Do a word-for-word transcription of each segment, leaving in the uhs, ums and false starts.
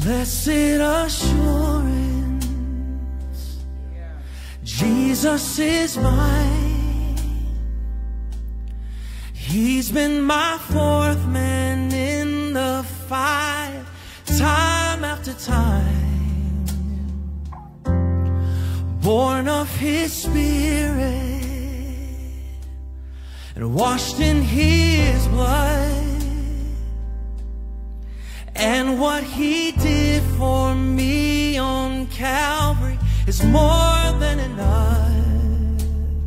Blessed assurance, Jesus is mine. He's been my fourth man in the fight, time after time. Born of His Spirit and washed in His blood. And what He did for me on Calvary is more than enough.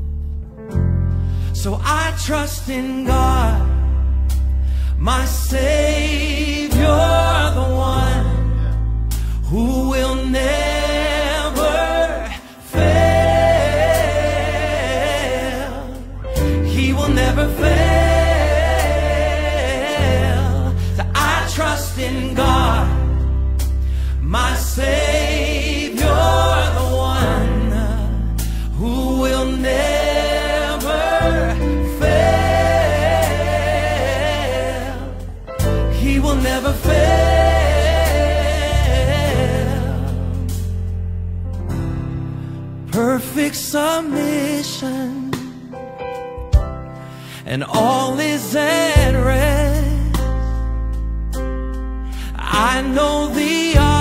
So I trust in God, my Savior, the one who will never fail. He will never fail. Trust in God, my Savior, the one who will never fail. He will never fail. Perfect submission, and all is at rest. I know the